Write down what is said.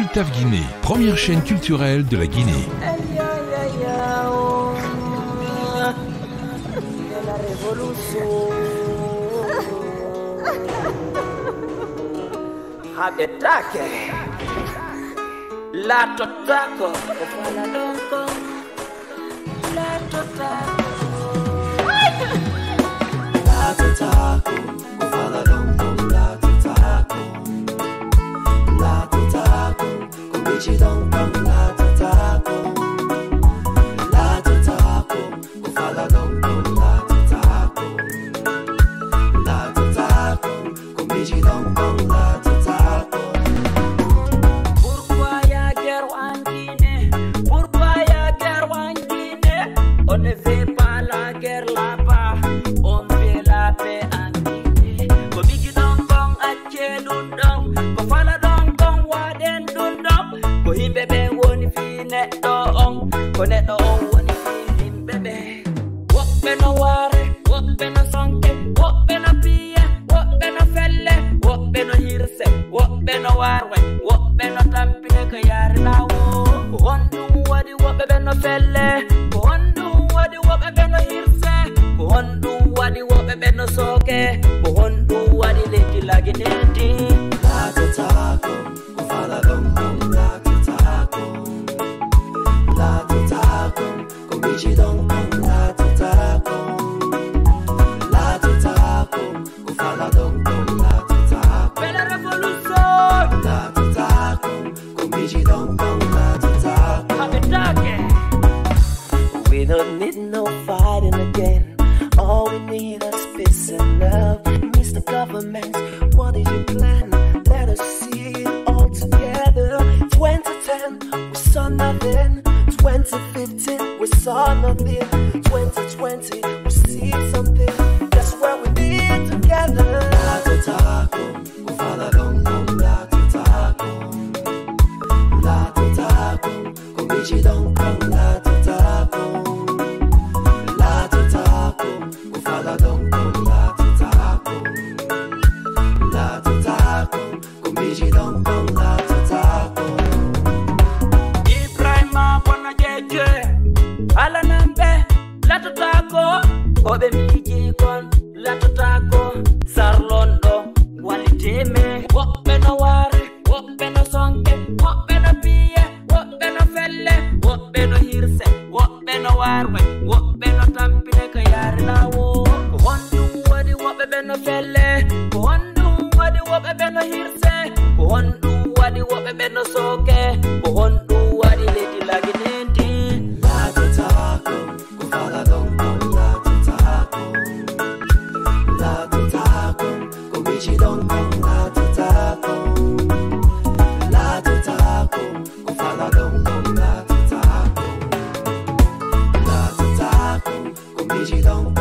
Cultaf Guinée, première chaîne culturelle de la Guinée. On ne fait pas la guerre là-bas, on fait la paix en Guinée. Ko bigi don gong acce dun dong, ko fala don gong waden dun dong. Ko himɓe ɓe woni fi neɗɗo on, ko neɗɗo on woni fi himɓe ɓe. Woɓɓe no waare, woɓɓe no sonke, woɓɓe no piye, woɓɓe no felle, woɓɓe no hirse, woɓɓe no warwe, woɓɓe no tampine ko yaare lawo. Ko honɗum waɗi woɓɓe ɓe no felle, ko honɗum waɗi woɓɓe ɓe no hirse, ko honɗum waɗi woɓɓe ɓe no sooke, ko honɗum waɗi leydi laginedi. Laatotako, ko fala ɗon ɗon laatotako. Laatotako, ko miji ɗon ɗon laatotako. Laatotako, ko fala ɗon ɗon laatotako. Belle révolution! Laatotako, ko miji ɗon ɗon laatotako. Habitake! We don't need no fighting again. All we need is peace and love. Mr. Government, what is your plan? Let us see it all together. 2010, we saw nothing. 2015, we saw nothing. 2020, we see something. That's what we need together. Laatotako, ko fala ɗon ɗon laatotako. Laatotako, ko miji ɗon ɗon laatotako. Laatotako, ko fala ɗon ɗon laatotako. Laatotako, ko miji ɗon ɗon laatotako. Ibrahima bona jeje alanambe latotako oɓe miiji kon latotako sarlondo waliteme woɓɓe no waare woɓɓe no sonke woɓɓe no piye woɓɓe no felle woɓɓe no hirse woɓɓe no warwe woɓɓe no tampine ko yaare lawo ko honɗum waɗi woɓɓe ɓe no felle ko honɗum waɗi woɓɓe ɓe no hirse ko honɗum waɗi woɓɓe ɓe no sooke ko honɗum waɗi leydi laginedi. Laatotako, ko fala ɗon ɗon laatotako. Laatotako, ko miji ɗon ɗon laatotako. Laatotako, ko fala ɗon ɗon laatotako. Laatotako, ko miji ɗon